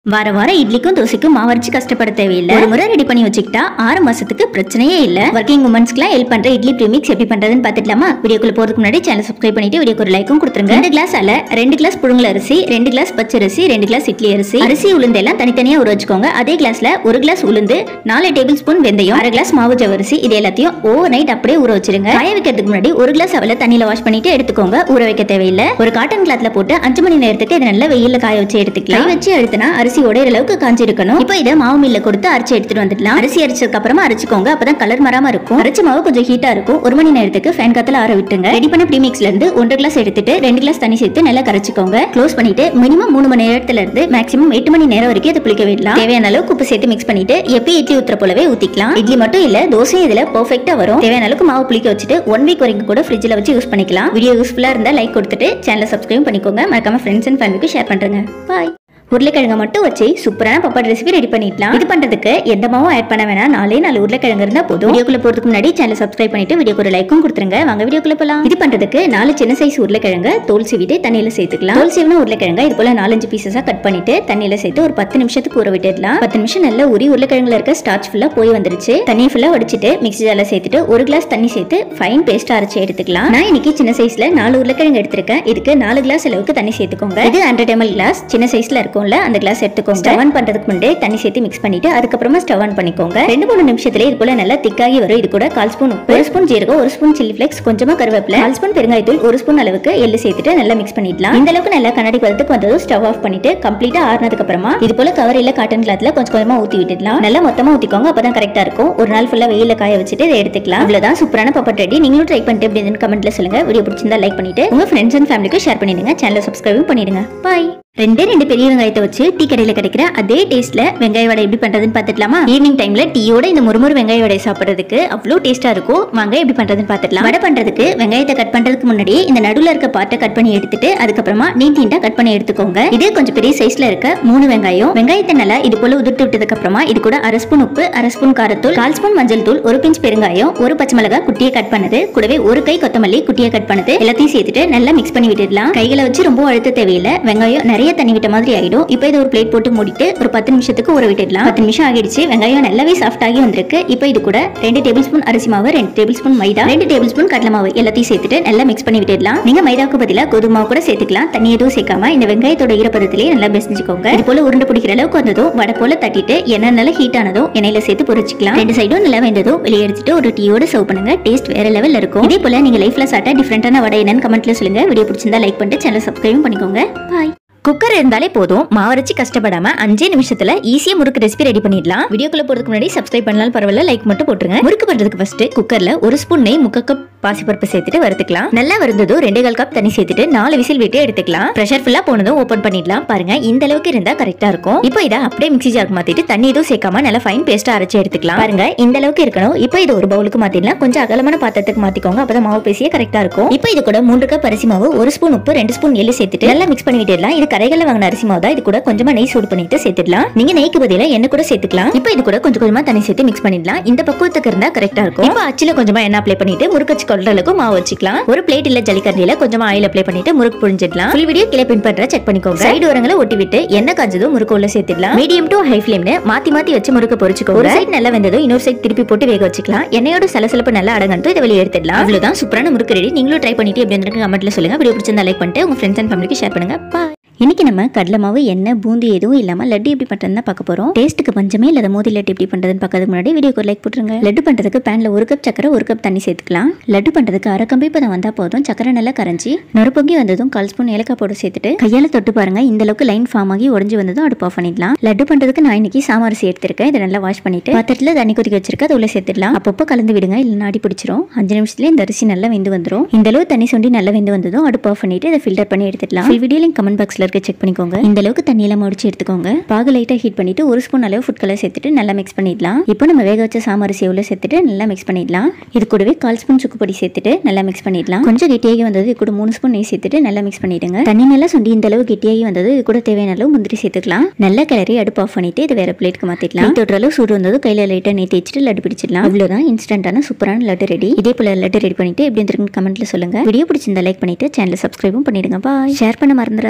வார வாரம் இட்லிக்கும் தோசைக்கும் மாவரைச்சு கஷ்டப்பட தேவையில்லை. ஒரு முறை ரெடி பண்ணி வச்சுக்கிட்டா 6 மாசத்துக்கு பிரச்சனையே இல்ல. ஒர்க்கிங் உமன்ஸ்க்குலாம் ஹெல்ப் பண்ற இட்லி ப்ரீமிக்ஸ் எப்படி பண்றதுன்னு பாத்துக்கலாமா? வீடியோக்குள்ள போறதுக்கு முன்னாடி சேனல் சப்ஸ்கிரைப் பண்ணிட்டு வீடியோக்கு ஒரு லைக்கும் கொடுத்துருங்க. 2 கிளாஸ் 2 கிளாஸ் புழுங்கல் அரிசி, 2 கிளாஸ் பச்சரிசி, 2 கிளாஸ் இட்லி அரிசி, அரிசி உளுந்து எல்லாம் தனித்தனியா ஊற வச்சுக்கோங்க. அதே கிளாஸ்ல 1 கிளாஸ் உளுந்து, 4 டேபிள் ஸ்பூன் வெந்தயம், 1/2 கிளாஸ் மாவு ஜவரிசி, இது எல்லாத்தையும் ஓவர் நைட் அப்படியே ஊற வச்சிருங்க. காய வைக்கிறதுக்கு முன்னாடி 1 கிளாஸ் அவல தண்ணியில வாஷ் பண்ணிட்டு எடுத்துக்கோங்க. ஊற வைக்க தேவையில்லை. ஒரு காட்டன் கிளாத்ல போட்டு 5 மணி நேரத்துக்கு இது நல்லா வெயில்ல காய வச்சு எடுத்துக்கலாம். காய வச்சு எடுத்தனா அரிசி உடையிற அளவுக்கு இருக்கணும். இப்போ இத மாவு மில்ல கொடுத்து அரைச்சு எடுத்துட்டு வந்துடலாம். அரிசி அரைச்சதுக்கு அப்புறமா அரைச்சுக்கோங்க. அப்பதான் கலர் மாறாம இருக்கும். அரைச்ச மாவு கொஞ்சம் ஹீட்டா இருக்கும். 1 மணி நேரத்துக்கு ஃபேன் காத்துல ஆற விட்டுங்க. ரெடி பண்ண ப்ரீமிக்ஸ்ல இருந்து 1 கிளாஸ் எடுத்துட்டு 2 கிளாஸ் தண்ணி சேர்த்து நல்லா கரைச்சுக்கோங்க. க்ளோஸ் பண்ணிட்டு மினிமம் 3 மணி நேரத்துல இருந்து மேக்ஸிமம் 8 மணி நேரம் வரைக்கும் இத புளிக்க விடலாம். தேவையான அளவுக்கு உப்பு சேர்த்து மிக்ஸ் பண்ணிட்டு எப்பயும் இட்லி ஊத்துற போலவே ஊத்திக்கலாம். இட்லி மட்டும் இல்ல, தோசையும் இதுல பெர்ஃபெக்ட்டா வரும். தேவையான அளவுக்கு மாவு புளிக்க வச்சுட்டு 1 வீக் வரைக்கும் கூட ஃப்ரிட்ஜ்ல வச்சு யூஸ் பண்ணிக்கலாம். வீடியோ யூஸ்ஃபுல்லா இருந்தா லைக் கொடுத்துட்டு சேனலை சப்ஸ்கிரைப் பண்ணிக்கோங்க. மறக்காம ஃப்ரெண்ட்ஸ் அண்ட் ஃபேமிலிக்கு ஷேர் பண்றேங்க. பாய். உருளைக்கிழங்க மட்டும் வச்சு சூப்பரான பப்பாட் ரெசிபி ரெடி பண்ணிடலாம். இது பண்றதுக்கு எந்த மாவும் ஆட் பண்ண வேணாம். 4 உருளைக்கிழங்கு இருந்தா போதும். வீடியோக்குள்ள போறதுக்கு முன்னாடி சேனலை சப்ஸ்கிரைப் பண்ணிட்டு வீடியோக்கு ஒரு லைக்கும் கொடுத்துருங்க. வாங்க வீடியோக்குள்ள போலாம். இது பண்றதுக்கு 4 சின்ன சைஸ் உருளைக்கிழங்கு தோல் சீவிட்டு தண்ணியில சேர்த்துக்கலாம். தோல் சீவின உருளைக்கிழங்க இது போல 4-5 பீசஸா கட் பண்ணிட்டு தண்ணியில சேர்த்து ஒரு 10 நிமிஷத்துக்கு ஊற விட்டுடலாம். 10 நிமிஷம் நல்லா ஊறி உருளைக்கிழங்குல இருக்க ஸ்டார்ச் ஃபுல்லா போய் வந்துருச்சு. தண்ணி ஃபுல்லா வடிச்சிட்டு மிக்ஸி ஜார்ல சேர்த்துட்டு 1 கிளாஸ் தண்ணி சேர்த்து ஃபைன் பேஸ்ட் அரைச்சு எடுத்துக்கலாம். நான் இன்னைக்கு சின்ன சைஸ்ல 4 உருளைக்கிழங்கு எடுத்திருக்கேன். இதுக்கு 4 கிளாஸ் அளவுக்கு தண்ணி சேர்த்துக்கோங்க. இது 100 ml கிளாஸ் சின்ன சைஸ்ல இருக்கும்ல, அந்த கிளாஸ் ஸ்டவ் ஆன் பண்றதுக்கு முன்னாடி தண்ணி சேர்த்து மிக்ஸ் பண்ணிட்டு அதுக்கப்புறமா ஸ்டவ் ஆன் பண்ணிக்கோங்க. 2-3 நிமிஷத்துல இது போல நல்லா திக்காகி வரும். இது கூட 1/4 ஸ்பூன் உப்பு, 1 ஸ்பூன் ஜீரகம், 1 ஸ்பூன் சில்லி ஃபிளேக்ஸ், கொஞ்சமா கருவேப்பிலை, 1/4 ஸ்பூன் பெருங்காயத்தூள், 1 ஸ்பூன் அளவுக்கு எள்ளு சேர்த்துட்டு நல்லா மிக்ஸ் பண்ணிடலாம். இந்த அளவுக்கு நல்லா கண்ணாடி பதத்துக்கு வந்ததும் ஸ்டவ் ஆஃப் பண்ணிட்டு கம்ப்ளீட்டா ஆறுனதுக்கு அப்புறமா இது போல கவர் இல்ல காட்டன் கிளாத்ல கொஞ்சம் கொஞ்சமா ஊத்தி விட்டுடலாம். நல்லா மொத்தமா ஊத்திக்கோங்க, அப்பதான் கரெக்டா இருக்கும். ஒரு நாள் ஃபுல்லா வெயில்ல காய வச்சுட்டு இதை எடுத்துக்கலாம். அவ்வளவுதான், சூப்பரான பப்பாட் ரெடி. நீங்களும் ட்ரை பண்ணிட்டு எப்படி இருந்துன்னு கமெண்ட்ல சொல்லுங்க. வீடியோ பிடிச்சிருந்தா லைக் பண்ணிட்டு உங்க ஃப்ரெண்ட்ஸ் அண்ட் ஃபேமிலிக்கு ஷேர் பண்ணிடுங்க. சேனலை சப்ஸ்கிரைப் பண்ணிடுங்க. பாய். 2 பெரிய வெங்காயத்தை வச்சு டீ கடையில கிடைக்கிற அதே டேஸ்ட்ல வெங்காய வடை எப்படி பண்றதுன்னு பாத்துக்கலாமா? ஈவினிங் டைம்ல டீயோட இந்த முறுமுறு வெங்காய வடை சாப்பிடுறதுக்கு அவ்வளவு டேஸ்டா இருக்கும். வாங்க எப்படி பண்றதுன்னு பாத்துக்கலாம். வடை பண்றதுக்கு வெங்காயத்தை கட் பண்றதுக்கு முன்னாடி இந்த நடுவுல இருக்க பார்ட்டை கட் பண்ணி எடுத்துட்டு அதுக்கப்புறமா நீண்டா கட் பண்ணி எடுத்துக்கோங்க. இது கொஞ்சம் பெரிய சைஸ்ல இருக்க 3 வெங்காயம். வெங்காயத்தை நல்லா இது போல உதிர்த்து விட்டதுக்கு அப்புறமா இது கூட 1/2 ஸ்பூன் உப்பு, 1/2 ஸ்பூன் காரத்தூள், 1/4 ஸ்பூன் மஞ்சள் தூள், 1 பிஞ்ச் பெருங்காயம், 1 பச்சை மிளகாய் குட்டியை கட் பண்ணது, கூடவே 1 கை கொத்தமல்லி குட்டியை கட் பண்ணது எல்லாத்தையும் சேர்த்துட்டு நல்லா மிக்ஸ் பண்ணி விட்டுடலாம். கைகளை வச்சு ரொம்ப அழுத்த தேவையில்லை. வெங்காயம் நிறைய தண்ணி விட்ட மாதிரி ஆயிடும். இப்போ இத ஒரு பிளேட் போட்டு மூடிட்டு ஒரு 10 நிமிஷத்துக்கு ஊற விட்டுடலாம். 10 நிமிஷம் ஆகிடுச்சு. வெங்காயம் நல்லாவே சாஃப்ட் ஆகி வந்திருக்கு. இப்போ இது கூட 2 டேபிள் ஸ்பூன் அரிசி மாவு, 2 tablespoon maida, 2 tablespoon கடலை மாவு எல்லாத்தையும் சேர்த்துட்டு நல்லா மிக்ஸ் பண்ணி விட்டுடலாம். நீங்க மைதாவுக்கு பதிலா கோதுமை மாவு கூட சேர்த்துக்கலாம். தண்ணி எதுவும் சேர்க்காம இந்த வெங்காயத்தோட ஈரப்பதத்திலேயே நல்லா பிசைஞ்சுக்கோங்க. இது போல உருண்டை பிடிக்கிற அளவுக்கு வந்ததும் வடை போல தட்டிட்டு எண்ணெய் நல்லா ஹீட் ஆனதும் எண்ணெயில சேர்த்து பொரிச்சுக்கலாம். 2 சைடும் நல்லா வெந்ததும் வெளியே எடுத்துட்டு ஒரு டீயோட சர்வ் பண்ணுங்க. டேஸ்ட் வேற லெவல்ல இருக்கும். இதே போல நீங்க லைஃப்ல சாப்பிட்ட டிஃபரெண்டான வடை என்னன்னு கமெண்ட்ல சொல்லுங்க. வீடியோ பிடிச்சிருந்தா லைக் பண்ணிட்டு சேனலை சப்ஸ்கிரைப் பண்ணிக்கோங்க. பாய். குக்கர் இருந்தாலே போதும், மாவரைச்சு கஷ்டப்படாம 5 நிமிஷத்துல ஈஸியா முறுக்கு ரெசிபி ரெடி பண்ணிடலாம். வீடியோக்குள்ள போறதுக்கு முன்னாடி சப்ஸ்கிரைப் பண்ணாலும் பரவாயில்ல, லைக் மட்டும் போட்டுருங்க. முறுக்கு பண்றதுக்கு ஃபர்ஸ்ட் குக்கர்ல 1 ஸ்பூன் நெய், 3/4 கப் பாசிப்பருப்பு சேர்த்துட்டு வறுத்துக்கலாம். நல்லா வறுந்ததும் 2/4 கப் தண்ணி சேர்த்துட்டு 4 விசில் விட்டு எடுத்துக்கலாம். பிரஷர் ஃபுல்லா போனதும் ஓபன் பண்ணிடலாம். பாருங்க, இந்த அளவுக்கு இருந்தா கரெக்டா இருக்கும். இப்போ இதை அப்படியே மிக்ஸி ஜாருக்கு மாத்திட்டு தண்ணி எதுவும் சேர்க்காம நல்லா ஃபைன் பேஸ்டா அரைச்சு எடுத்துக்கலாம். பாருங்க, இந்த அளவுக்கு இருக்கணும். இப்போ இது ஒரு பவுலுக்கு மாத்திடலாம். கொஞ்சம் அகலமான பாத்திரத்துக்கு மாத்திக்கோங்க, அப்பதான் மாவு பேசியே கரெக்டா இருக்கும். இப்போ இது கூட 3 கப் அரிசி மாவு, 1 ஸ்பூன் உப்பு, 2 ஸ்பூன் எள்ளு சேர்த்துட்டு நல்லா மிக்ஸ் பண்ணி விட்டுடலாம். இது கடைகள்ல வாங்கின அரிசி மாவு. இது கூட கொஞ்சமா நெய் சூடு பண்ணிட்டு சேர்த்துடலாம். நீங்க நெய்க்கு பதிலா எண்ணெய் கூட சேர்த்துக்கலாம். இப்போ இது கூட கொஞ்சம் கொஞ்சமா தண்ணி சேர்த்து மிக்ஸ் பண்ணிடலாம். இந்த பக்குவத்துக்கு இருந்தா கரெக்டா இருக்கும். இப்போ அச்சில கொஞ்சமா எண்ணெய் அப்ளை பண்ணிட்டு முறுக்கு கொள்ற அளவுக்கு மாவு வச்சுக்கலாம். ஒரு பிளேட் இல்ல ஜல்லிக்கரண்டில கொஞ்சமா ஆயில் அப்ளை பண்ணிட்டு முறுக்கு புழிஞ்சிடலாம். ஃபுல் வீடியோ கீழ பின் பண்ற செக் பண்ணிக்கோங்க. சைடு ஓரங்களை ஒட்டி விட்டு எண்ணெய் காஞ்சதும் முறுக்கு உள்ள சேர்த்துடலாம். மீடியம் டு ஹை ஃப்ளேம்ல மாத்தி மாத்தி வச்சு முறுக்கு பொரிச்சுக்கோங்க. ஒரு சைடு நல்லா வெந்ததும் இன்னொரு சைடு திருப்பி போட்டு வேக வச்சுக்கலாம். எண்ணெயோட சலசலப்பு நல்லா அடங்கணும். இதை வெளியே எடுத்துடலாம். அவ்வளவுதான், சூப்பரான முறுக்கு ரெடி. நீங்களும் ட்ரை பண்ணிட்டு எப்படி இருந்திருக்கு கமெண்ட்ல சொல்லுங்க. வீடியோ பிடிச்சிருந்தா லைக் பண்ணிட்டு உங்க ஃப்ரெண்ட்ஸ் அண்ட் ஃபேமிலிக்கு ஷேர் பண்ணுங்க. பாய். இன்னைக்கு நம்ம கடலை மாவு, எண்ணெய், பூந்தி எதுவும் இல்லாம லட்டு எப்படி பண்றதுன்னு பார்க்க போறோம். டேஸ்ட்டுக்கு பஞ்சமே இல்லாத மோதி லட்டு எப்படி பண்றதுன்னு பார்க்கறதுக்கு முன்னாடி வீடியோக்கு ஒரு லைக் போட்டுருங்க. லட்டு பண்றதுக்கு பேன்ல 1 கப் சக்கரை, 1 கப் தண்ணி சேர்த்துக்கலாம். லட்டு பண்றதுக்கு அரை கம்பி பதம் வந்தா போதும். சக்கரை நல்லா கரைஞ்சி நொறுப்பொங்கி வந்ததும் 1/4 ஸ்பூன் ஏலக்காய் போட்டு சேர்த்துட்டு கையால தொட்டு பாருங்க. இந்த அளவுக்கு லைன் ஃபார்ம் ஆகி உடைஞ்சு வந்ததும் அடுப்பு ஆஃப் பண்ணிடலாம். லட்டு பண்றதுக்கு நான் இன்னைக்கு சாமரிசி எடுத்திருக்கேன். இதை நல்லா வாஷ் பண்ணிட்டு பாத்திரத்துல தண்ணி கொதிக்க வச்சிருக்க அதை உள்ள சேர்த்துடலாம். அப்பப்போ கலந்து விடுங்க, இல்ல அடி பிடிச்சிரும். 5 நிமிஷத்துல இந்த அரிசி நல்லா வெந்து வந்துடும். இந்த அளவு தண்ணி சுண்டி நல்லா வெந்து வந்ததும் அடுப்பு ஆஃப் பண்ணிட்டு இதை ஃபில்டர் பண்ணி எடுத்துடலாம். வீடியோ லிங்க் கமெண்ட் பாக்ஸ்ல இருக்க செக் பண்ணிக்கோங்க. இந்த அளவுக்கு தண்ணி எல்லாம் முடிச்சு எடுத்துக்கோங்க. பாகு லைட்டா ஹீட் பண்ணிட்டு 1 ஸ்பூன் அளவு ஃபுட் கலர் சேர்த்துட்டு நல்லா மிக்ஸ் பண்ணிடலாம். இப்போ நம்ம வேக வச்ச சாமரிசி உள்ள சேர்த்துட்டு நல்லா மிக்ஸ் பண்ணிடலாம். இது கூடவே 1/4 ஸ்பூன் சுக்கு பொடி சேர்த்துட்டு நல்லா மிக்ஸ் பண்ணிடலாம். கொஞ்சம் கெட்டியாகி வந்தது இது கூட 3 ஸ்பூன் நெய் சேர்த்துட்டு நல்லா மிக்ஸ் பண்ணிடுங்க. தண்ணி நல்லா சுண்டி இந்த அளவு கெட்டியாகி வந்தது இது கூட தேவையான அளவு முந்திரி சேர்த்துக்கலாம். நல்லா கிளறி அடுப்பு ஆஃப் பண்ணிட்டு இது வேற பிளேட்க்கு மாத்திடலாம். தொடுற அளவு சூடு வந்தது கையில லைட்டா நெய் தேய்ச்சிட்டு லட்டு பிடிச்சிடலாம். அவ்வளவுதான், இன்ஸ்டன்டான சூப்பரான லட்டு ரெடி. இதே போல லட்டு ரெடி பண்ணிட்டு எப்படி இருந்திருக்குன்னு கமெண்ட்ல சொல்லுங்க. வீடியோ பிடிச்சிருந்தா லைக் பண்ணிட்டு சேனலை சப்ஸ்கிரைபும் பண்ணிடுங்க. பாய். ஷேர் பண்ண மறந்துடாதீங்க.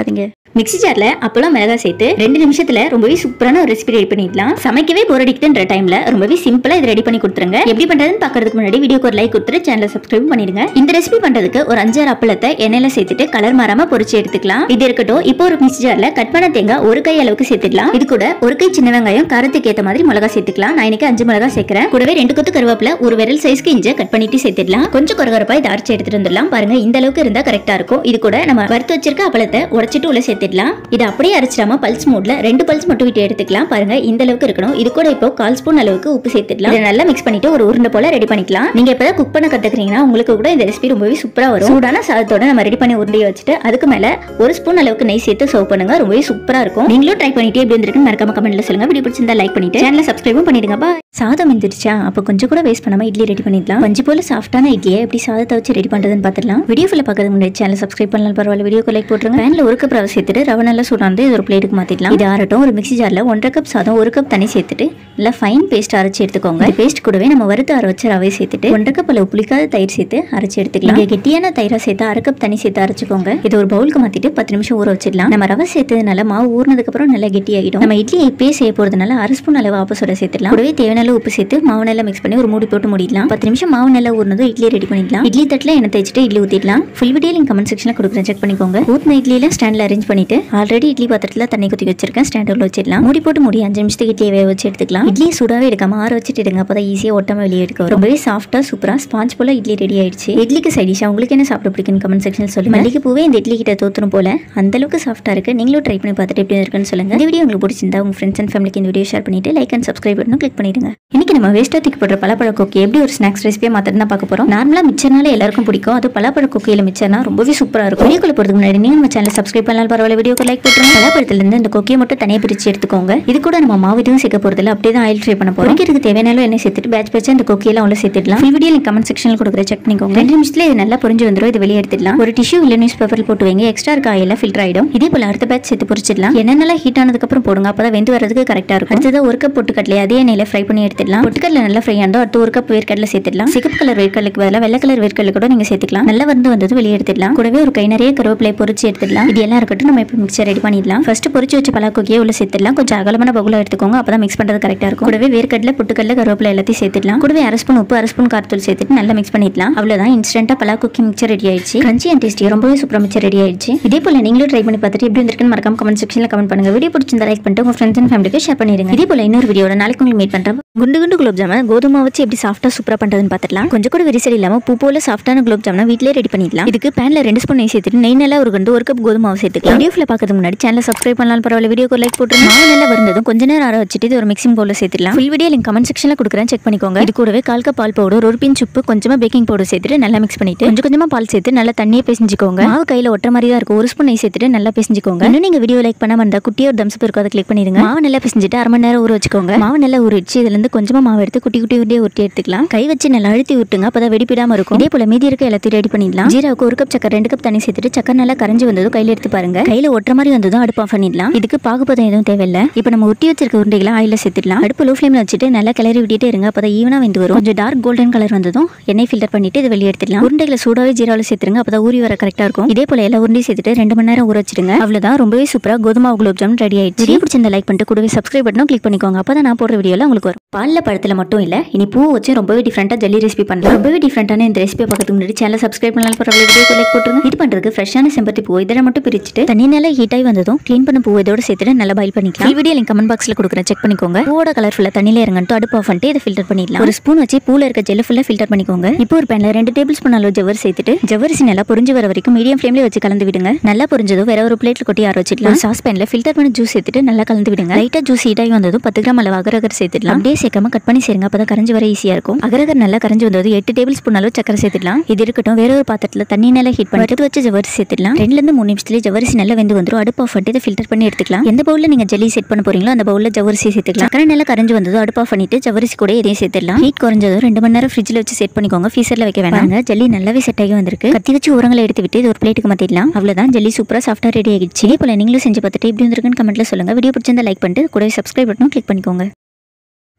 மிக்ஸி ஜார்ல அப்பளம் மிளகாய் சேர்த்து 2 நிமிஷத்துல ரொம்பவே சூப்பரான ஒரு ரெசிபி ரெடி பண்ணிடலாம். சமைக்கவே போர் அடிக்குதுன்ற டைம்ல ரொம்பவே சிம்பிளா இது ரெடி பண்ணி கொடுத்துருங்க. எப்படி பண்றதுன்னு பாக்கிறதுக்கு முன்னாடி வீடியோக்கு ஒரு லைக் கொடுத்துட்டு சேனலை சப்ஸ்கிரைப் பண்ணிடுங்க. இந்த ரெசிபி பண்றதுக்கு ஒரு 5-6 அப்பளத்தை எண்ணெயில சேர்த்துட்டு கலர் மாறாம பொரிச்சு எடுத்துக்கலாம். இது இருக்கட்டும். இப்போ ஒரு மிக்ஸி ஜார்ல கட் பண்ண தேங்காய் 1 கை அளவுக்கு சேர்த்துக்கலாம். இது கூட 1 கை சின்ன வெங்காயம் காரத்துக்கு ஏத்த மாதிரி மிளகாய் சேர்த்துக்கலாம். நான் இன்னைக்கு 5 மிளகாய் சேர்க்கிறேன். கூடவே 2 கொத்து கருவேப்பிலை ஒரு விரல் சைஸ்க்கு இஞ்சி கட் பண்ணிட்டு சேர்த்துடலாம். கொஞ்சம் கொரகரப்பா இதை அரைச்சு எடுத்துட்டு வந்துடலாம். பாருங்க இந்த அளவுக்கு இருந்தா கரெக்டா இருக்கும். இது கூட நம்ம வறுத்து வச்சிருக்க அப்பளத்தை உடைச்சிட்டு உள்ள சேர்த்துடலாம். இது அப்படியே அரைச்சிடாம பல்ஸ் மோட்ல 2 பல்ஸ் மட்டும் விட்டு எடுத்துக்கலாம். பாருங்க இந்த அளவுக்கு இருக்கணும். இது கூட இப்போ 1/4 ஸ்பூன் அளவுக்கு உப்பு சேர்த்துடலாம். இதை நல்லா மிக்ஸ் பண்ணிட்டு ஒரு உருண்டை போல ரெடி பண்ணிக்கலாம். நீங்க இப்பதான் குக் பண்ண கத்துக்கிறீங்கன்னா உங்களுக்கு கூட இந்த ரெசிபி ரொம்பவே சூப்பரா வரும். சூடான சாதத்தோட நம்ம ரெடி பண்ணி உருண்டையை வச்சுட்டு அதுக்கு மேல 1 ஸ்பூன் அளவுக்கு நெய் சேர்த்து சர்வ் பண்ணுங்க. ரொம்பவே சூப்பரா இருக்கும். நீங்களும் ட்ரை பண்ணிட்டு எப்படி வந்திருக்குன்னு மறக்காம கமெண்ட்ல சொல்லுங்க. வீடியோ பிடிச்சிருந்தா லைக் பண்ணிட்டு சேனலை சப்ஸ்கிரைபும் பண்ணிடுங்க. பா சாதம் வெந்துருச்சா அப்ப கொஞ்சம் கூட வேஸ்ட் பண்ணாம இட்லி ரெடி பண்ணிடலாம். பஞ்சு போல சாஃப்டான இட்லியை எப்படி சாதத்தை வச்சு ரெடி பண்றதுன்னு பார்த்துடலாம். வீடியோ ஃபுல்லா பார்க்கறதுக்கு முன்னாடி சேனலை சப்ஸ்கிரைப் பண்ணலாம் பரவாயில்ல. வீடியோக்கு லைக் போட்டுருங்க. பேன்ல 1 கப் ரவை சேர்த்துட்டு ரவை நல்லா சூடாந்து ஒரு பிளேட்டுக்கு மாத்திடலாம். இது ஆறட்டும். ஒரு மிக்ஸி ஜார்ல 1/2 கப் சாதம் 1 கப் தண்ணி சேர்த்துட்டு நல்லா ஃபைன் பேஸ்ட் அரைச்சு எடுத்துக்கோங்க. இந்த பேஸ்ட் கூடவே நம்ம வறுத்து அரை வச்ச ரவை சேர்த்துட்டு 1/2 கப் அளவு புளிக்காத தயிர் சேர்த்து அரைச்சு எடுத்துக்கலாம். இங்க கெட்டியான தயிரா சேர்த்து 1/2 கப் தண்ணி சேர்த்து அரைச்சுக்கோங்க. இது ஒரு பவுலுக்கு மாத்திட்டு 10 நிமிஷம் ஊற வச்சிடலாம். நம்ம ரவை சேர்த்ததுனால மாவு ஊறினதுக்கு அப்புறம் நல்லா கெட்டியாகிடும். நம்ம இட்லி இப்பயே செய்ய போறதுனால 1/2 ஸ்பூன் அளவு ஆப்பசோட சேர்த்துடலாம். கூடவே தேவையான அளவு உப்பு சேர்த்து மாவு நல்லா மிக்ஸ் பண்ணி ஒரு மூடி போட்டு மூடிடலாம். 10 நிமிஷம் மாவு நல்லா ஊறினதும் இட்லி ரெடி பண்ணிடலாம். இட்லி தட்டுல எண்ணெய் தேய்ச்சிட்டு இட்லி ஊத்திடலாம். ஃபுல் வீடியோ லிங்க் கமெண்ட் செக்ஷன்ல கொடுக்குறேன், செக் பண்ணிக்கோங்க. ஊத்தின இட்லியில ஸ்டாண்ட்ல அரேஞ்ச் பண்ணிட்டு ஆல்ரெடி இட்லி பாத்திரத்துல தண்ணி ஊத்தி வச்சிருக்கேன். ஸ்டாண்ட் உள்ள வச்சிடலாம். மூடி போட்டு மூடி 5 நிமிஷத்துக்கு இட்லியை வேக வச்சு எடுத்துக்கலாம். இட்லி சூடாவே எடுக்காம ஆற வச்சுட்டு எடுங்க. அப்பதான் ஈஸியா ஒட்டாம வெளியே எடுக்க வரும். ரொம்பவே சாஃப்டா சூப்பரா ஸ்பாஞ்ச் போல இட்லி ரெடி ஆயிடுச்சு. இட்லிக்கு சைட் டிஷ் உங்களுக்கு என்ன சாப்பிட பிடிக்குன்னு கமெண்ட் செக்ஷன்ல சொல்லுங்க. மல்லிகை பூவே இந்த இட்லி கிட்ட தோத்துரும் போல அந்த அளவுக்கு சாஃப்டா இருக்கு. நீங்களும் ட்ரை பண்ணி பார்த்துட்டு எப்படி இருக்குன்னு சொல்லுங்க. இந்த வீடியோ உங்களுக்கு பிடிச்சிருந்தா உங்க ஃப்ரெண்ட்ஸ் அண்ட் ஃபேமிலிக்கு இந்த வீடியோ ஷேர் பண்ணிட்டு லைக் அண்ட் சப்ஸ்கிரைப் பட்டனும் கிளிக் பண்ணிடுங்க. இன்னைக்கு நம்ம வேஸ்டா தூக்கி போடுற பலாப்பழ கோக்கி எப்படி ஒரு ஸ்நாக்ஸ் ரெசிபியா மாத்திரம் தான் பார்க்க போறோம். நார்மலா மிச்சர்னால எல்லாருக்கும் பிடிக்கும். அது பலாப்பழ கோக்கியில மிச்சர்னா ரொம்பவே சூப்பரா இருக்கும். வீடியோக்குள்ள போறதுக்கு முன்னாடி நீங்க நம்ம சேனலை சப்ஸ்கிரைப் பண்ணலாம் பரவாயில்ல. வீடியோக்கு லைக் போட்டுருங்க. பலாப்பழத்துல இருந்து இந்த கோக்கியை மட்டும் தனியா பிரிச்சு எடுத்துக்கோங்க. இது கூட நம்ம மாவு எதுவும் சேர்க்க போறதில்ல. அப்படியே தான் ஆயில் ஃப்ரை பண்ண போறோம். இதுக்கு தேவையான அளவு எண்ணெய் சேர்த்துட்டு பேட்ச் பேட்சா இந்த கோக்கியெல்லாம் உள்ள சேர்த்துடலாம். ஃபுல் வீடியோ லிங்க் கமெண்ட் செக்ஷன்ல கொடுக்குறேன், செக் பண்ணிக்கோங்க. 2 நிமிஷத்துல இது நல்லா பொரிஞ்சு வந்துரும். இது வெளியே எடுத்துடலாம். ஒரு டிஷ்யூ இல்ல நியூஸ் பேப்பர்ல போட்டு வைங்க. எக்ஸ்ட்ரா இருக்க ஆயில ஃபில்டர் ஆயிடும். இதே போல அடுத்த பேட்ச் சேர்த்து பொரிச்சிடலாம். எண்ணெய் நல்லா ஹீட் ஆனதுக்கு அப்புறம் போடுங்க. அப்பதான் வெந்து வரதுக்கு கரெக்டா இருக்கும். அடுத்தது 1 கப் பொட்டுக்கடலை அதே எண்ணெயில ஃப்ரை பண்ணி எடுத்துடலாம். பொட்டுக்கடலை நல்லா ஃப்ரை ஆனதும் அடுத்து 1 கப் வேர்க்கடலை சேர்த்துடலாம். சிகப்பு கலர் வேர்க்கடலுக்கு பதிலா வெள்ளை கலர் வேர்க்கடலை கூட நீங்க சேர்த்துக்கலாம். நல்லா வந்தது வெளியே எடுத்துடலாம். கூடவே ஒரு கை நிறைய கருவேப்பிலை பொரிச்சு எடுத்துடலாம். இது எல்லாம் இருக்கட்டும். நம்ம இப்போ மிக்சர் ரெடி பண்ணிடலாம். ஃபர்ஸ்ட் பொரிச்சு வச்ச பலா கோக்கியை உள்ள சேர்த்துடலாம். கொஞ்சம் அகலமான பகுலா எடுத்துக்கோங்க. அப்பதான் மிக்ஸ் பண்றது கரெக்டா இருக்கும். கூடவே வேர்க்கடலை பொட்டுக்கடலை கருவேப்பிலை எல்லாத்தையும் சேர்த்துடலாம். கூடவே 1/2 ஸ்பூன் உப்பு 1/2 ஸ்பூன் காரத்தூள் சேர்த்துட்டு நல்லா மிக்ஸ் பண்ணிடலாம். அவ்வளவுதான், இன்ஸ்டன்ட்டா பலா கோக்கி மிக்சர் ரெடி ஆயிடுச்சு. கிரன்ச்சி அண்ட் டேஸ்டி ரொம்பவே சூப்பரா மிக்சர் ரெடி ஆயிடுச்சு. இதே போல நீங்களும் ட்ரை பண்ணி பார்த்துட்டு எப்படி இருக்குன்னு மறக்காம கமெண்ட் செக்ஷன்ல கமெண்ட் பண்ணுங்க. வீடியோ பிடிச்சிருந்தா லைக் பண்ணிட்டு உங்க ஃப்ரெண்ட்ஸ் அண்ட் ஃபேமிலிக்கு ஷேர் பண்ணிடுங்க. இதே போல இன்னொரு வீடியோட நாளைக்கு உங்களுக்கு மீட் பண்றேன். குண்டு குண்டு குலோப் ஜாமுன் கோதுமை வச்சு எப்படி சாஃப்டா சூப்பரா பண்றதுன்னு பார்த்துடலாம். கொஞ்சம் கூட விரிசல் இல்லாம பூ போல சாஃப்டான குலோப் ஜாமுன் வீட்லயே ரெடி பண்ணிடலாம். இதுக்கு பேன்ல 2 ஸ்பூன் நெய் சேர்த்துட்டு நெய் நல்லா ஒரு 1 கப் கோதுமை மாவு சேர்த்துக்கலாம். வீடியோ ஃபுல்லா பார்க்கறதுக்கு முன்னாடி சேனலை சப்ஸ்கிரைப் பண்ணலாம் பரவாயில்ல. வீடியோக்கு லைக் போட்டுருங்க. மாவு நல்லா வந்ததும் கொஞ்ச நேரம் ஆற வச்சுட்டு இது ஒரு மிக்சிங் பவுல்ல சேர்த்துடலாம். ஃபுல் வீடியோ லிங்க் கமெண்ட் செக்ஷன்ல கொடுக்குறேன், செக் பண்ணிக்கோங்க. இது கூடவே 1/4 கப் பால் பவுடர் 1 பிஞ்ச் உப்பு கொஞ்சமா பேக்கிங் பவுடர் சேர்த்துட்டு நல்லா மிக்ஸ் பண்ணிட்டு கொஞ்சம் கொஞ்சமா பால் சேர்த்து நல்லா தண்ணியை பிசைஞ்சுக்கோங்க. மாவு கையில ஒட்டுற மாதிரி தான் இருக்கும். 1 ஸ்பூன் நெய் சேர்த்துட்டு நல்லா பிசைஞ்சுக்கோங்க. இன்னும் நீங்க வீடியோ லைக் பண்ணாம இருந்தா குட்டியா ஒரு தம்ஸ் அப் இருக்கும், அதை கிளிக் பண்ணிடுங்க. மாவு நல்லா பிசைஞ்சிட்டு 1/2 மணி நேரம் ஊற வச்சுக்கோங்க. மாவு நல்லா ஊறிடுச்சு. இதுல இருந்து கொஞ்சமா மாவு எடுத்து குட்டி குட்டி உருண்டையா உருட்டி எடுத்துக்கலாம். கை வச்சு நல்லா அழுத்தி விட்டுங்க. அப்பதான் வெடிப்பிடாம இருக்கும். இதே போல மீதி இருக்க எல்லாத்தையும் ரெடி பண்ணிடலாம். ஜீராவுக்கு 1 கப் சக்கரை 2 கப் தண்ணி சேர்த்துட்டு சக்கரை நல்லா கரைஞ்சு வந்ததும் கையில எடுத்து பாருங்க. கையில ஒட்டுற மாதிரி வந்ததும் அடுப்பு ஆஃப் பண்ணிடலாம். இதுக்கு பாகுபதம் எதுவும் தேவையில்லை. இப்போ நம்ம உருட்டி வச்சிருக்க உருண்டைகளை ஆயில சேர்த்துடலாம். அடுப்பு லோ ஃப்ளேம்ல வச்சுட்டு நல்லா கிளறி விட்டுட்டே இருங்க. அப்பதான் ஈவனா வெந்து வரும். கொஞ்சம் டார்க் கோல்டன் கலர் வந்ததும் எண்ணெய் ஃபில்டர் பண்ணிட்டு இதை வெளியே எடுத்துடலாம். உருண்டைகளை சூடாவே ஜீராவில் சேர்த்துருங்க. அப்பதான் ஊறி வர கரெக்டா இருக்கும். இதே போல எல்லா உருண்டையும் சேர்த்துட்டு 2 மணி நேரம் ஊற வச்சிடுங்க. அவ்வளவுதான், ரொம்பவே சூப்பரா கோதுமை குலோப் ஜாமுன் ரெடி ஆயிடுச்சு. வீடியோ பிடிச்சிருந்தா லைக் பண்ணிட்டு கூடவே சப்ஸ்கிரைப் பட்டனும் கிளிக் பண்ணிக்கோங்க. அப்பதான் நான் போடுற வீடியோல உங்களுக்கு வரும். பால்ல பழத்துல மட்டும் இல்ல, இனி பூ வச்சு ரொம்பவே டிஃபரெண்டா ஜெல்லி ரெசிபி பண்ணலாம். ரொம்பவே டிஃபரெண்டான இந்த ரெசிபியை பார்க்கறதுக்கு முன்னாடி சேனலை சப்ஸ்கிரைப் பண்ணலாம் பரவாயில்ல. வீடியோக்கு லைக் போட்டுருங்க. இது பண்றதுக்கு ஃப்ரெஷ்ஷான செம்பருத்தி பூ இதெல்லாம் மட்டும் பிரிச்சுட்டு தண்ணி நல்லா ஹீட் ஆகி வந்ததும் க்ளீன் பண்ண பூ இதோட சேர்த்துட்டு நல்லா பாயில் பண்ணிக்கலாம். வீடியோ லிங்க் கமெண்ட் பாக்ஸ்ல கொடுக்குறேன், செக் பண்ணிக்கோங்க. பூவோட கலர் ஃபுல்லா தண்ணியில இறங்கட்டும். அடுப்பு ஆஃப் பண்ணிட்டு இதை ஃபில்டர் பண்ணிடலாம். ஒரு ஸ்பூன் வச்சு பூல இருக்க ஜெல் ஃபுல்லா ஃபில்டர் பண்ணிக்கோங்க. இப்போ ஒரு பேன்ல 2 டேபிள் ஸ்பூன் அளவு ஜவ்வரிசி சேர்த்துட்டு ஜவ்வரிசி நல்லா பொரிஞ்சு வர வரைக்கும் மீடியம் ஃப்ளேம்ல வச்சு கலந்து விடுங்க. நல்லா பொரிஞ்சதும் வேற ஒரு பிளேட்ல கொட்டி ஆற வச்சிடலாம். சாஸ் பேன்ல ஃபில்டர் பண்ண ஜூஸ் சேர்த்துட்டு நல்லா கலந்து விடுங்க. லைட்டா ஜூஸ் ஹீட் ஆகி வந்ததும் 10 கிராம் அளவு அகரகர் சேர்த்துடலாம். அப்படியே சேர்க்காம கட் பண்ணி சேருங்க. அப்பதான் கரைஞ்சு வர ஈஸியா இருக்கும். அகரகர் நல்லா கரைஞ்சு வந்தது 8 டேபிள் ஸ்பூன் அளவு சக்கரை சேர்த்துடலாம். இது இருக்கட்டும். வேற ஒரு பாத்திரத்துல தண்ணி நல்லா ஹீட் பண்ணி எடுத்து வச்சு ஜவ்வரிசி சேர்த்துடலாம். 2 ல இருந்து 3 நிமிஷத்துல ஜவ்வரிசி நல்லா வெந்து வந்துரும். அடுப்பு ஆஃப் பண்ணிட்டு ஃபில்டர் பண்ணி எடுத்துக்கலாம். எந்த பவுல்ல நீங்க ஜெல்லி செட் பண்ண போறீங்களோ அந்த பவுல்ல ஜவ்வரிசி சேர்த்துக்கலாம். சக்கரை நல்லா கரைஞ்சு வந்ததும் அடுப்பு ஆஃப் பண்ணிட்டு ஜவ்வரிசி கூட இதையும் சேர்த்துடலாம். ஹீட் குறைஞ்சதும் 2 மணி நேரம் ஃப்ரிட்ஜ்ல வச்சு செட் பண்ணிக்கோங்க. ஃப்ரீசர்ல வைக்க வேண்டாம். ஜெல்லி நல்லாவே செட் ஆகி வந்திருக்கு. கத்தி வச்சு உரங்களை எடுத்து விட்டு இது ஒரு பிளேட்டுக்கு மாத்திடலாம். அவ்வளவுதான், ஜெல்லி சூப்பரா சாஃப்டா ரெடி ஆகிடுச்சு. இதே போல நீங்களும் செஞ்சு பார்த்துட்டு எப்படி வந்திருக்குன்னு கமெண்ட்ல சொல்லுங்க. வீடியோ பிடிச்சிருந்தா லைக் பண்ணிட்டு கூடவே சப்ஸ்கிரைப் பட்டனும் கிளிக் பண்ணிக்கோங்க.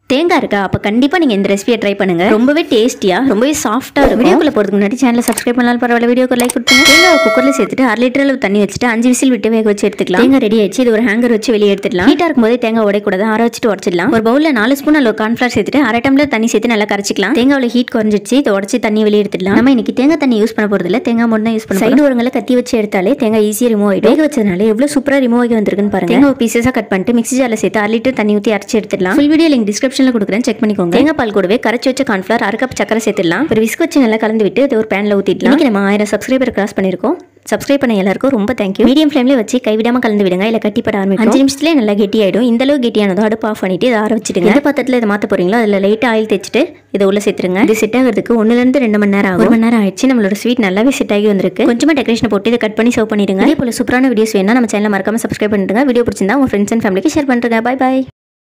தேங்காய் இருக்கா? அப்ப கண்டிப்பா நீங்க இந்த ரெசிபியை ட்ரை பண்ணுங்க. ரொம்பவே டேஸ்டியா, ரொம்பவே சாஃப்டா இருக்கும். வீடியோக்குள்ள போறதுக்கு முன்னாடி சேனலை சப்ஸ்கிரைப் பண்ணாலும் பரவாயில்ல, வீடியோக்கு லைக் கொடுத்துங்க. தேங்காய் குக்கர்ல சேர்த்துட்டு 1/2 லிட்டர் அளவு தண்ணி வச்சுட்டு 5 விசில் விட்டு வேக வச்சு எடுத்துக்கலாம். தேங்காய் ரெடி ஆயிடுச்சு. இது ஒரு ஹேங்கர் வச்சு வெளியே எடுத்துடலாம். ஹீட்டா இருக்கும்போது தேங்காய் உடைக்கூடாது, ஆற வச்சுட்டு உடச்சிடலாம். ஒரு பவுல்ல 4 ஸ்பூன் அளவு கார்ன்ஃபிளவர் சேர்த்துட்டு 1/2 டம்ளர் தண்ணி சேர்த்து நல்லா கரைச்சிக்கலாம். தேங்காயில ஹீட் குறைஞ்சிடுச்சு. இதை உடச்சி தண்ணி வெளியே எடுத்துடலாம். நம்ம இன்னைக்கு தேங்காய் தண்ணி யூஸ் பண்ண போறது இல்ல, தேங்காய் மட்டும் தான் யூஸ் பண்ண. சைடு ஓரங்களை கத்தி வச்சு எடுத்தாலே தேங்காய் ஈஸியா ரிமூவ் ஆயிடும். வேக வச்சதுனால எவ்வளவு சூப்பரா ரிமூவ் ஆகி வந்திருக்குன்னு பாருங்க. தேங்காய் பீசஸா கட் பண்ணிட்டு மிக்ஸி ஜார்ல சேர்த்து 1/2 லிட்டர் தண்ணி ஊற்றி அரைச்சி எடுத்துடலாம். ஃபுல் வீடியோ லிங்க் டிஸ்கிரிப்ஷன்ல கொடுக்குறேன், செக் பண்ணிக்கோங்க. தேங்காய் பால் கூடவே கரைச்சி வச்ச கார்ன்ஃபிளவர் 1/2 கப் சக்கரை சேர்த்துடலாம். ஒரு விஸ்க் வச்சு நல்லா கலந்து விட்டு இது ஒரு பேன்ல ஊத்திடலாம். இன்னைக்கு நம்ம 1000 சப்ஸ்கிரைபர் கிராஸ் பண்ணிருக்கோம். சப்ஸ்கிரைப் பண்ண எல்லாருக்கும் ரொம்ப தேங்க்யூ. மீடியம் ஃப்ளேம்ல வச்சு கைவிடாம கலந்து விடுங்க, இல்ல கட்டிப்பட ஆரம்பிக்கும். 5 நிமிஷத்துல நல்லா கெட்டி ஆயிடும். இந்த அளவு கெட்டியானதும் அடுப்பு ஆஃப் பண்ணிட்டு இதை ஆற வச்சிடுங்க. எந்த பாத்திரத்துல இதை மாத்த போறீங்களோ அதுல லைட்டா ஆயில் தேய்ச்சிட்டு இதை உள்ள சேர்த்துருங்க. இது செட் ஆகிறதுக்கு 1 ல இருந்து 2 மணி நேரம் ஆகும். 1 மணி நேரம் ஆயிடுச்சு. நம்மளோட ஸ்வீட் நல்லாவே செட் ஆகி வந்திருக்கு. கொஞ்சமா டெக்கரேஷன் போட்டு இதை கட் பண்ணி சர்வ் பண்ணிடுங்க. இதே போல சூப்பரான வீடியோஸ் வேணா நம்ம சேனலை மறக்காம சப்ஸ்கிரைப் பண்ணிடுங்க. வீடியோ பிடிச்சிருந்தா உங்க ஃப்ரெண்ட்ஸ் அண்ட் ஃபேமிலிக்கு ஷேர் பண்ணுங்க. Bye bye.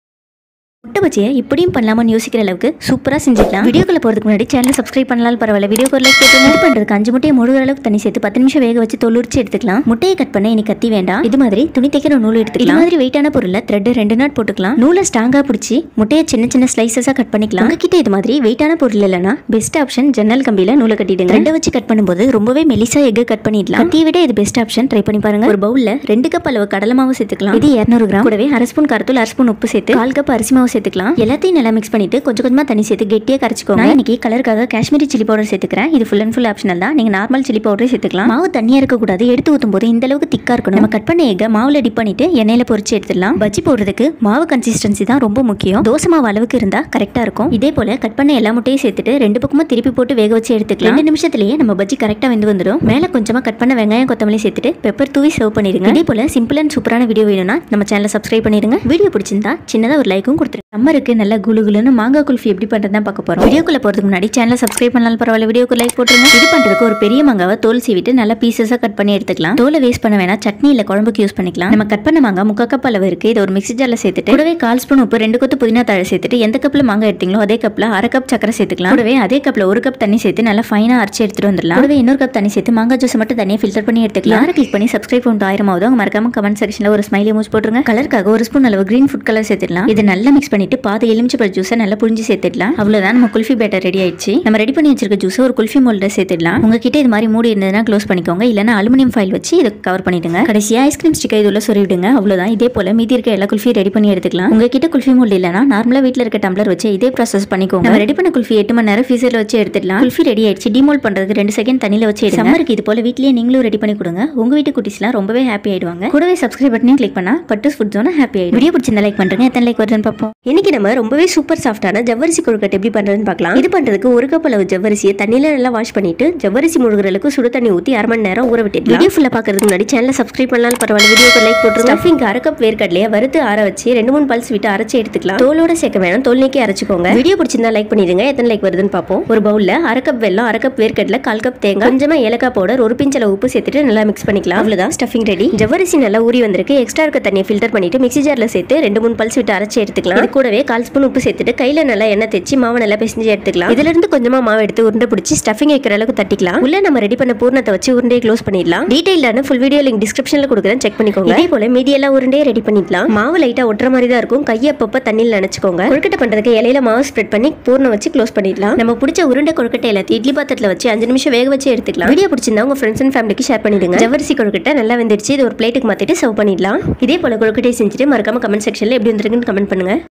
முட்டை பச்சியை இப்படியும் பண்ணலாமான்னு யோசிக்கிற அளவுக்கு சூப்பரா செஞ்சுக்கலாம். வீடியோக்குள்ள போறதுக்கு முன்னாடி சேனலை சப்ஸ்கிரைப் பண்ணலாம் பரவாயில்ல, வீடியோக்கு ஒரு லைக் போட்டுருங்க. இது பண்றதுக்கு 5 முட்டையை முழுகிற அளவுக்கு தண்ணி சேர்த்து 10 நிமிஷம் வேக வச்சு தோல் உரிச்சு எடுத்துக்கலாம். முட்டையை கட் பண்ண இனி கத்தி வேண்டாம். இது மாதிரி துணி தைக்கிற நூல் எடுத்துக்கலாம். இது மாதிரி வெயிட்டான பொருள்ல த்ரெட் 2 நாட் போட்டுக்கலாம். நூலை ஸ்ட்ராங்கா பிடிச்சி முட்டையை சின்ன சின்ன ஸ்லைசஸா கட் பண்ணிக்கலாம். உங்ககிட்ட இது மாதிரி வெயிட்டான பொருள் இல்லைன்னா பெஸ்ட் ஆப்ஷன் ஜன்னல் கம்பியில நூலை கட்டிடுங்க. த்ரெட்டை வச்சு கட் பண்ணும்போது ரொம்பவே மெலிசா எக் கட் பண்ணிடலாம். கத்தியை விட இது பெஸ்ட் ஆப்ஷன், ட்ரை பண்ணி பாருங்க. ஒரு பவுல்ல 2 கப் அளவு கடலை மாவு சேர்த்துக்கலாம். இது 200 கிராம். கூடவே 1/2 ஸ்பூன் காரத்தூள், 1/2 ஸ்பூன் உப்பு சேர்த்து 1/4 கப் அரிசி மாவு சேர்த்துக்கலாம். எல்லாத்தையும் நல்லா மிக்ஸ் பண்ணிட்டு கொஞ்சம் கொஞ்சமா தண்ணி சேர்த்து கெட்டியா கரைச்சிக்கோங்க. நான் இன்னைக்கு கலருக்காக காஷ்மீரி சில்லி பவுடர் சேர்த்துக்கிறேன். இது ஃபுல் அண்ட் ஃபுல் ஆப்ஷனல் தான். நீங்க நார்மல் சில்லி பவுடர் சேர்த்துக்கலாம். மாவு தண்ணியா இருக்க கூடாது. எடுத்து ஊத்தும் போது இந்த அளவுக்கு திக்கா இருக்கணும். நம்ம கட் பண்ண எக்க மாவுல டிப் பண்ணிட்டு எண்ணெயில பொரிச்சு எடுத்துடலாம். பஜ்ஜி போடுறதுக்கு மாவு கன்சிஸ்டன்சி தான் ரொம்ப முக்கியம். தோசை மாவு அளவுக்கு இருந்தா கரெக்டா இருக்கும். இதே போல கட் பண்ண எல்லா முட்டையும் சேர்த்துட்டு 2 பக்கமும் திருப்பி போட்டு வேக வச்சு எடுத்துக்கலாம். 2 நிமிஷத்துலயே நம்ம பஜ்ஜி கரெக்டா வெந்து வந்துடும். மேல கொஞ்சமா கட் பண்ண வெங்காயம் கொத்தமல்லி சேர்த்துட்டு பெப்பர் தூவி சர்வ் பண்ணிடுங்க. இதே போல சிம்பிள் அண்ட் சூப்பரான வீடியோ வேணும்னா நம்ம சேனலை சப்ஸ்கிரைப் பண்ணிடுங்க. வீடியோ பிடிச்சிருந்தா சின்னதா ஒரு லைக்கும் கொடுத்துருங்க. சம்மருக்கு நல்ல குலுகுலுன்னு மாங்காய் குல்ஃபி எப்படி பண்றதுன்னு பார்க்க போறோம். வீடியோக்குள்ள போறதுக்கு முன்னாடி சேனலை சப்ஸ்கிரைப் பண்ணாலும் பரவாயில்ல, வீடியோக்கு லைக் போட்டுருங்க. இது பண்றதுக்கு ஒரு பெரிய மாங்காவை தோல் சீவிட்டு நல்லா பீசஸா கட் பண்ணி எடுத்துக்கலாம். தோலை வேஸ்ட் பண்ண வேணா, சட்னி இல்ல குழம்புக்கு யூஸ் பண்ணிக்கலாம். நம்ம கட் பண்ண மாங்காய் 3/4 கப் அளவு இருக்கு. இதை ஒரு மிக்ஸி ஜார்ல சேர்த்துட்டு கூடவே 1/4 ஸ்பூன் உப்பு, 2 கொத்து புதினா தழை சேர்த்துட்டு எந்த கப்ல மாங்காய் எடுத்தீங்களோ அதே கப்ல 1/2 கப் சக்கரை சேர்த்துக்கலாம். கூடவே அதே கப்ல 1 கப் தண்ணி சேர்த்து நல்லா ஃபைனா அரைச்சு எடுத்துட்டு வந்துடலாம். கூடவே இன்னொரு கப் தண்ணி சேர்த்து மாங்காய் ஜூஸ் மட்டும் தனியா ஃபில்டர் பண்ணி எடுத்துக்கலாம். யாரை கிளிக் பண்ணி சப்ஸ்கிரைப் பண்ணிட்டு 1000 ஆகுதோ அவங்க மறக்காம கமெண்ட் செக்ஷன்ல ஒரு ஸ்மைலி எமோஜி போட்டுருங்க. கலருக்காக 1 ஸ்பூன் அளவு கிரீன் ஃபுட் கலர் சேர்த்துடலாம். இது நல்லா மிக்ஸ் பண்ணிட்டு பாதி எலுமிச்சை ஜூஸை நல்லா புழிஞ்சு சேர்த்துடலாம். அவ்வளவுதான், நம்ம குல்ஃபி பேட்டர் ரெடி ஆயிடுச்சு. நம்ம ரெடி பண்ணி வச்சிருக்க ஜூஸ் ஒரு குல்ஃபி மோல்ட்ல சேர்த்துடலாம். உங்ககிட்ட இது மாதிரி மூடி இருந்ததுன்னா க்ளோஸ் பண்ணிக்கோங்க, இல்லனா அலுமினியம் ஃபைல் வச்சு இதை கவர் பண்ணிடுங்க. கடைசியா ஐஸ்கிரீம் ஸ்டிக்கை இதுல சொருவிடுங்க. அவ்வளவுதான். இதே போல மீதி இருக்க எல்லா குல்ஃபி ரெடி பண்ணி எடுத்துக்கலாம். உங்ககிட்ட குல்ஃபி மோல்ட் இல்லனா நார்மலா வீட்ல இருக்க டம்ளர் வச்சு இதே ப்ராசஸ் பண்ணிக்கோங்க. நம்ம ரெடி பண்ண குல்ஃபி 8 மணி நேரம் ஃப்ரீசர்ல வச்சு எடுத்துடலாம். குல்ஃபி ரெடி ஆயிடுச்சு. டிமோல்ட் பண்றதுக்கு 2 செகண்ட் தண்ணில வச்சு எடுங்க. சம்மருக்கு இது போல வீட்லயே நீங்களும் ரெடி பண்ணி கொடுங்க. உங்க வீட்டு குட்டீஸ்லாம் ரொம்பவே ஹாப்பி ஆயிடுவாங்க. கூடவே சப்ஸ்கிரைப் பட்டனையும் கிளிக் பண்ணா பட்டூஸ் ஃபுட் ஜோன் ஹாப்பி ஆயிடும். வீடியோ பிடிச்சிருந்தா லைக் பண்றேங்க. எத்தனை லைக் வருதுன்னு பார்ப்போம். இன்னைக்கு நம்ம ரொம்பவே சூப்பர் சாஃப்ட்டான ஜவ்வரிசி கொழுக்கட்டை எப்படி பண்றதுன்னு பார்க்கலாம். இது பண்றதுக்கு 1 கப் அளவு ஜவ்வரிசியை தண்ணியில நல்லா வாஷ் பண்ணிட்டு ஜவ்வரிசி முழுகிற அளவுக்கு சுடு தண்ணி ஊத்தி 1/2 மணி நேரம் ஊற விட்டுட்டு வீடியோ ஃபுல்லா பாக்குறதுக்கு முன்னாடி சேனலை சப்ஸ்கிரைப் பண்ணாலும் பரவாயில்ல, வீடியோக்கு லைக் போட்டுருங்க. ஸ்டஃபிங் 1/2 கப் வேர்க்கடலையை வறுத்து ஆற வச்சு 2-3 பல்ஸ் விட்டு அரைச்சு எடுத்துக்கலாம். தோலோட சேர்க்க வேணாம், தோல் நீக்கி அரைச்சுக்கோங்க. வீடியோ பிடிச்சிருந்தா லைக் பண்ணிடுங்க. எத்தனை லைக் வருதுன்னு பார்ப்போம். ஒரு பவுல்ல 1/2 கப் வெல்லம், 1/2 கப் வேர்க்கடலை, 1/4 கப் தேங்காய், கொஞ்சமா ஏலக்காய் பவுடர், 1 பிஞ்ச் அளவு உப்பு சேர்த்துட்டு நல்லா மிக்ஸ் பண்ணிக்கலாம். அவ்வளவுதான், ஸ்டஃபிங் ரெடி. ஜவ்வரிசி நல்லா ஊறி வந்திருக்கு. எக்ஸ்ட்ரா இருக்க தண்ணியை ஃபில்டர் பண்ணிட்டு மிக்ஸி ஜார்ல சேர்த்து 2-3 பல்ஸ் விட்டு அரைச்சு எடுத்துக்கலாம். இது கூடவே 1/4 ஸ்பூன் உப்பு சேர்த்துட்டு கையில நல்லா எண்ணெய் தேய்ச்சி மாவை நல்லா பிசைஞ்சு எடுத்துக்கலாம். இதுல இருந்து கொஞ்சமா மாவு எடுத்து உருண்டை பிடிச்சி ஸ்டஃபிங் வைக்கிற அளவுக்கு தட்டிக்கலாம். உள்ள நம்ம ரெடி பண்ண பூர்ணத்தை வச்சு உருண்டையை க்ளோஸ் பண்ணிடலாம். டீடைல்டான ஃபுல் வீடியோ லிங்க் டிஸ்கிரிப்ஷன்ல கொடுக்குறேன், செக் பண்ணிக்கோங்க. இதே போல மீதி எல்லா உருண்டையை ரெடி பண்ணிக்கலாம். மாவு லைட்டா ஒட்டுற மாதிரி தான் இருக்கும். கையை அப்பப்ப தண்ணியில் நினைச்சுக்கோங்க. கொழுக்கட்டை பண்றதுக்கு இலையில மாவு ஸ்ப்ரெட் பண்ணி பூர்ணம் வச்சு க்ளோஸ் பண்ணிடலாம். நம்ம பிடிச்ச உருண்டை கொழுக்கட்டை எல்லாத்தையும் இட்லி பாத்திரத்துல வச்சு 5 நிமிஷம் வேக வச்சு எடுத்துக்கலாம். வீடியோ பிடிச்சிருந்தா உங்க ஃப்ரெண்ட்ஸ் அண்ட் ஃபேமிலிக்கு ஷேர் பண்ணிடுங்க. ஜவ்வரிசி கொழுக்கட்டை நல்லா வெந்துடுச்சு. இது ஒரு பிளேட்டுக்கு மாத்திட்டு சர்வ் பண்ணிடலாம். இதே போல கொழுக்கட்டை செஞ்சுட்டு மறக்காம கமெண்ட் செக்ஷன்ல எப்படி வந்திருக்குன்னு கமெண்ட் பண்ணுங்க.